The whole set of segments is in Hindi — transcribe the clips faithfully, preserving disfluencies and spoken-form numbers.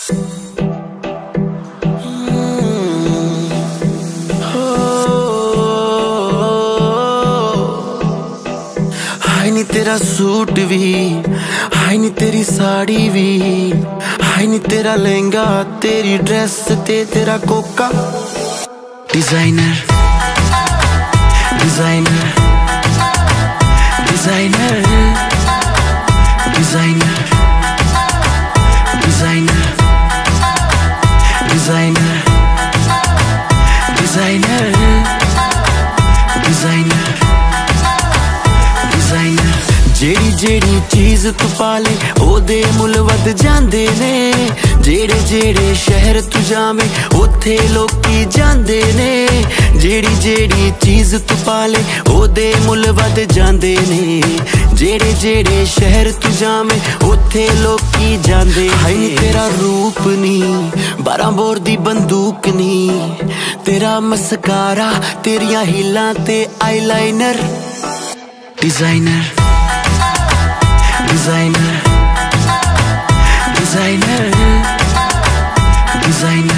हाय नी तेरा सूट भी, हाय नी तेरी साड़ी भी, हाय नी तेरा लहंगा, तेरी ड्रेस ते तेरा कोका। Designer designer designer designer designer designer designer designer designer जेड़ी जेड़ी चीज तू पाले ओदे मुल वध जांदे ने। जेड़े जेड़े शहर तू जावे ओथे लोकी जांदे ने। जेड़ी जेड़ी चीज तू पाले ओदे मुल वध जांदे ने। जेड़े जेड़े शहर तू जावे ओथे लोकी जांदे। हाय नी तेरा रूप नी बारह बोर दी बंदूक नी। तेरा मस्कारा तेरियां हीलां ते eyeliner. Designer designer designer designer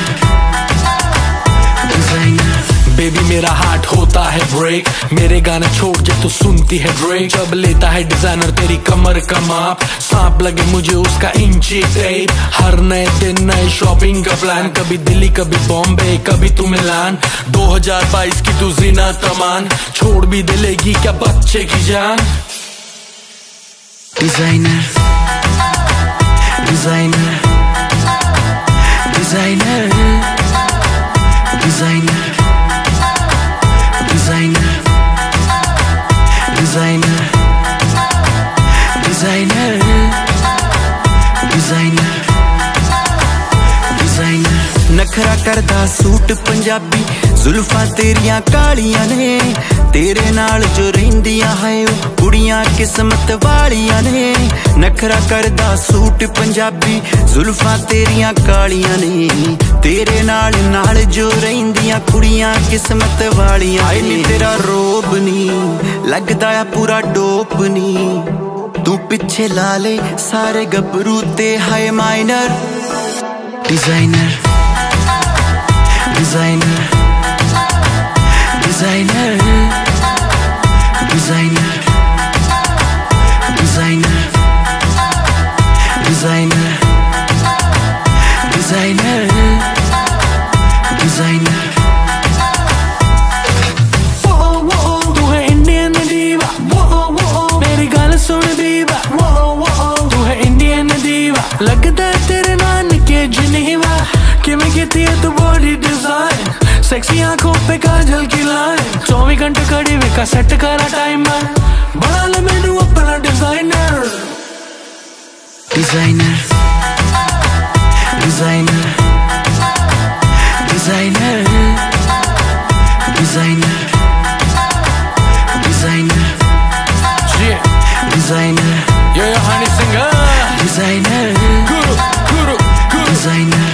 designer. Baby मेरा हार्ट होता है ब्रेक, मेरे गाने छोड़ जब तू सुनती है ड्रेक। जब लेता है डिजाइनर तेरी कमर का माप, सांप लगे मुझे उसका इंची टेप। हर नए दिन नए शॉपिंग का प्लान, कभी दिल्ली कभी बॉम्बे कभी तू मिलान। दो हज़ार बाईस की तू जीना तमान, छोड़ भी दिलेगी क्या बच्चे की जान। Designer designer designer designer designer designer designer designer designer. नखरा करदा सूट पंजाबी, जुल्फां तेरियां कालियां ने। तेरे नाल जो रहिंदियां है कुड़ियां किस्मत वालियां ने। नखरा करदा सूट पंजाबी, जुल्फां तेरियां कालियां ने। तेरे नाल नाल जो रहिंदियां कुड़ियां किस्मत वालियां। हाय नी तेरा रोब नी लगदा आ पूरा डोप नी। तू पिछे ला ले सारे गबरू ते हाय minor. Designer designer designer designer designer designer designer designer. तू है इंडियन दीवा, मेरी गल सुन दीवा। तू है इंडियन दीवा, लगदा तेरे नानके जनेवा। किवें कीती है तू बॉडी डिजाइन, सेक्सी आंखों पे काजल की लाइन। चौबीस घंटे खड़ी वे का सेट करा टाइमर, बना ले मैनू अपना designer. Designer designer designer designer designer designer. Yo yo Honey Singh designer Guru Guru गुरु डिजाइनर।